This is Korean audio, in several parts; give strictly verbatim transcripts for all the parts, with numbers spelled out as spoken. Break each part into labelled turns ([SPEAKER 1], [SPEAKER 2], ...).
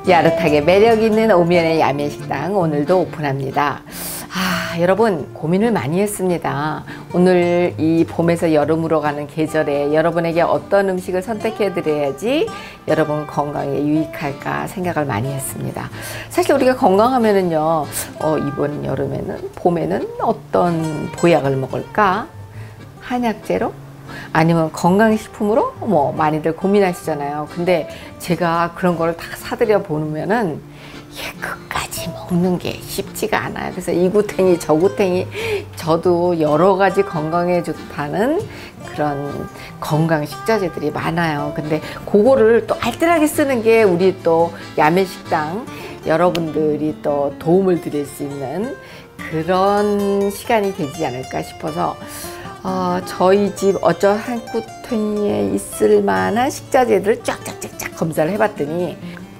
[SPEAKER 1] 야릇하게 매력 있는 오면의 야매식당 오늘도 오픈합니다. 아, 여러분 고민을 많이 했습니다. 오늘 이 봄에서 여름으로 가는 계절에 여러분에게 어떤 음식을 선택해 드려야지 여러분 건강에 유익할까 생각을 많이 했습니다. 사실 우리가 건강하면은요, 어, 이번 여름에는 봄에는 어떤 보약을 먹을까? 한약재로? 아니면 건강식품으로? 뭐 많이들 고민하시잖아요. 근데 제가 그런 거를 다 사드려 보면은 예, 끝까지 먹는 게 쉽지가 않아요. 그래서 이구탱이 저구탱이 저도 여러 가지 건강에 좋다는 그런 건강 식자재들이 많아요. 근데 그거를 또 알뜰하게 쓰는 게 우리 또 야매식당 여러분들이 또 도움을 드릴 수 있는 그런 시간이 되지 않을까 싶어서 어, 저희 집 어쩌한 구탱이에 있을 만한 식자재들을 쫙쫙쫙쫙 검사를 해봤더니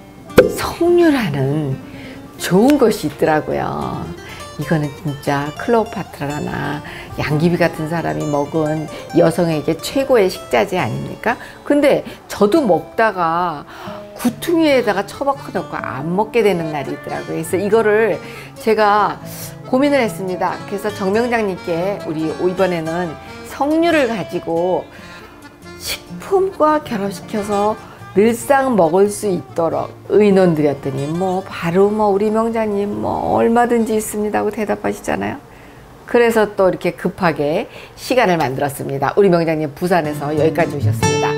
[SPEAKER 1] 석류라는 좋은 것이 있더라고요. 이거는 진짜 클레오파트라나 양귀비 같은 사람이 먹은 여성에게 최고의 식자재 아닙니까? 근데 저도 먹다가 구퉁이에다가 처박혀 놓고 안 먹게 되는 날이 있더라고요. 그래서 이거를 제가 고민을 했습니다. 그래서 정명장님께 우리 이번에는 석류를 가지고 식품과 결합시켜서 늘상 먹을 수 있도록 의논 드렸더니 뭐 바로 뭐 우리 명장님 뭐 얼마든지 있습니다 하고 대답하시잖아요. 그래서 또 이렇게 급하게 시간을 만들었습니다. 우리 명장님 부산에서 여기까지 오셨습니다.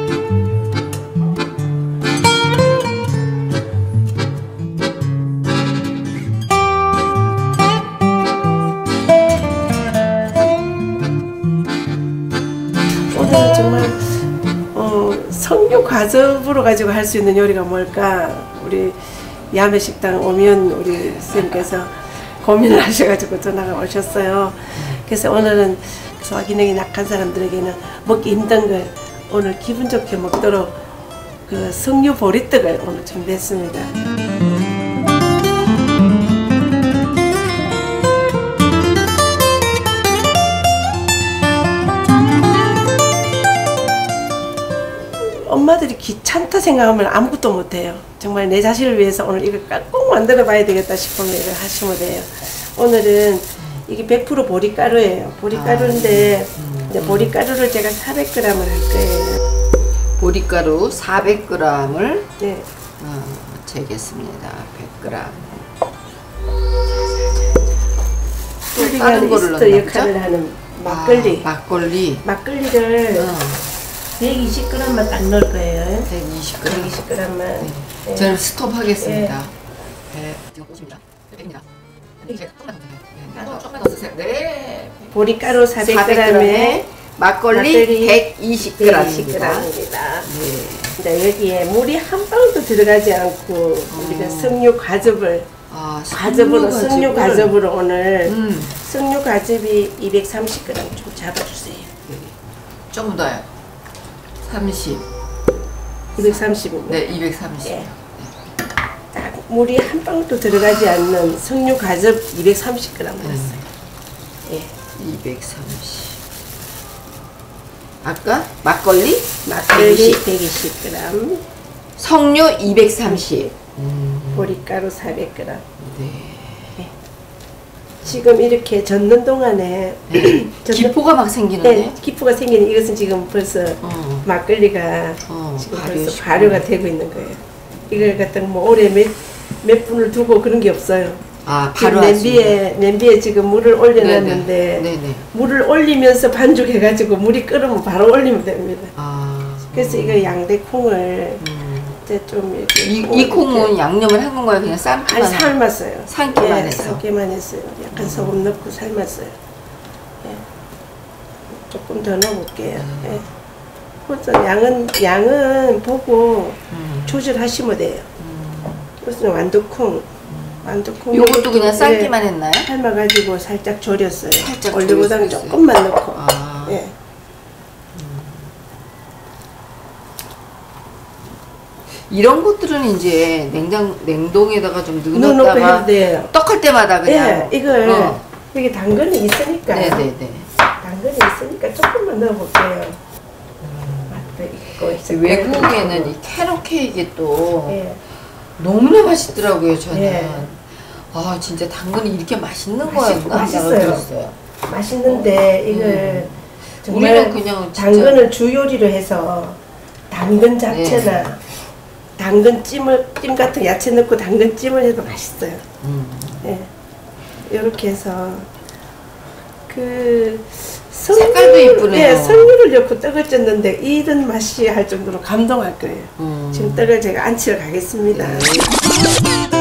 [SPEAKER 2] 오늘은 정말 어, 석류 과즙으로 가지고 할 수 있는 요리가 뭘까? 우리 야매식당 오면 우리 선생님께서 고민을 하셔가지고 전화가 오셨어요. 그래서 오늘은 소화 기능이 약한 사람들에게는 먹기 힘든 걸 오늘 기분 좋게 먹도록 그 석류 보리떡을 오늘 준비했습니다. 엄마들이 귀찮다 생각하면 아무것도 못해요. 정말 내 자신을 위해서 오늘 이걸 꼭 만들어 봐야 되겠다 싶으면 이걸 하시면 돼요. 오늘은 이게 백 퍼센트 보리가루예요. 보리가루인데 이제 보리가루를 제가 사백 그램을 할 거예요.
[SPEAKER 1] 보리가루 사백 그램을
[SPEAKER 2] 네.
[SPEAKER 1] 어, 재겠습니다. 백 그램.
[SPEAKER 2] 또 다른 거를 넣는 역할을 하는 막걸리.
[SPEAKER 1] 아, 막걸리.
[SPEAKER 2] 막걸리를 어. 백이십 그램만 딱 넣을 거예요.
[SPEAKER 1] 백이십 그램.
[SPEAKER 2] 백이십 그램만.
[SPEAKER 1] 네.
[SPEAKER 2] 네.
[SPEAKER 1] 저는 스톱하겠습니다.
[SPEAKER 2] 네.
[SPEAKER 1] 네. 지금 보십니다. 백입니다. 제가 조금만 더 드세요. 조금만 더 쓰세요. 네.
[SPEAKER 2] 보리가루 사백 그램에
[SPEAKER 1] 막걸리, 막걸리 백이십 그램입니다.
[SPEAKER 2] 네. 이제 여기에 물이 한 방울도 들어가지 않고 음. 우리가 석류 과즙을 아, 과즙으로 석류 과즙으로 오늘 음. 석류 과즙이 이백삼십 그램 좀 잡아주세요.
[SPEAKER 1] 네. 조금 더요. 삼십.
[SPEAKER 2] 이백삼십입니다.
[SPEAKER 1] 네, 이백삼십. 네.
[SPEAKER 2] 딱 물이 한 방울도 들어가지 않는 석류 과즙 이백삼십 그램 넣었어요. 음. 예.
[SPEAKER 1] 이백삼십. 아까 막걸리?
[SPEAKER 2] 막걸리 백이십 그램.
[SPEAKER 1] 석류 이백삼십. 음.
[SPEAKER 2] 보리가루 사백 그램.
[SPEAKER 1] 네.
[SPEAKER 2] 예. 지금 이렇게 젓는 동안에
[SPEAKER 1] 네. 젓는, 기포가 막 생기는데?
[SPEAKER 2] 네, 기포가 생기는 이것은 지금 벌써 어. 막걸리가 어, 지금 벌써 발효가 되고 있는 거예요. 이걸 갖다가 뭐 오래 몇, 몇 분을 두고 그런 게 없어요.
[SPEAKER 1] 아, 바로
[SPEAKER 2] 냄비에 냄비에 지금 물을 올려놨는데 네네. 네네. 물을 올리면서 반죽해가지고 물이 끓으면 바로 올리면 됩니다. 아, 그래서 음. 이거 양대콩을 음. 이제 좀 이렇게
[SPEAKER 1] 이, 이 콩은 양념을 한 건가요? 그냥 삶기만?
[SPEAKER 2] 아니, 삶았어요.
[SPEAKER 1] 삶기만
[SPEAKER 2] 네,
[SPEAKER 1] 했어.
[SPEAKER 2] 삶기만 했어요. 약간 음. 소금 넣고 삶았어요. 네. 조금 더 넣어볼게요. 음. 네. 그래서 양은 양은 보고 음. 조절하시면 돼요. 음. 그래서 완두콩, 완두콩.
[SPEAKER 1] 요것도 그냥 삶기만 네, 했나요?
[SPEAKER 2] 삶아가지고 살짝 졸였어요.
[SPEAKER 1] 살짝
[SPEAKER 2] 올리고당 조금만 넣고.
[SPEAKER 1] 아.
[SPEAKER 2] 네.
[SPEAKER 1] 이런 것들은 이제 냉장 냉동에다가 좀 넣어놨다가 떡할 때마다 그냥
[SPEAKER 2] 네, 이걸 어. 여기 당근이 있으니까
[SPEAKER 1] 네네네.
[SPEAKER 2] 당근이 있으니까 조금만 넣어볼게요.
[SPEAKER 1] 음. 외국에는 이 캐럿 케이크 또 네. 너무나 맛있더라고요, 저는.
[SPEAKER 2] 예.
[SPEAKER 1] 아, 진짜 당근이 이렇게 맛있는
[SPEAKER 2] 맛있-
[SPEAKER 1] 거였나?
[SPEAKER 2] 맛있어요.
[SPEAKER 1] 생각이 들었어요.
[SPEAKER 2] 맛있는데 이걸 정말
[SPEAKER 1] 우리는 그냥 진짜-
[SPEAKER 2] 당근을 주 요리로 해서 당근 잡채나
[SPEAKER 1] 네.
[SPEAKER 2] 당근 찜을 찜 같은 야채 넣고 당근 찜을 해도 맛있어요.
[SPEAKER 1] 음.
[SPEAKER 2] 예. 이렇게 해서 그
[SPEAKER 1] 색깔도 이쁘네요.
[SPEAKER 2] 예, 석류를 넣고 떡을 쪘는데 이런 맛이 할 정도로 감동할 거예요.
[SPEAKER 1] 음.
[SPEAKER 2] 지금 떡을 제가 안치러 가겠습니다.
[SPEAKER 1] 네.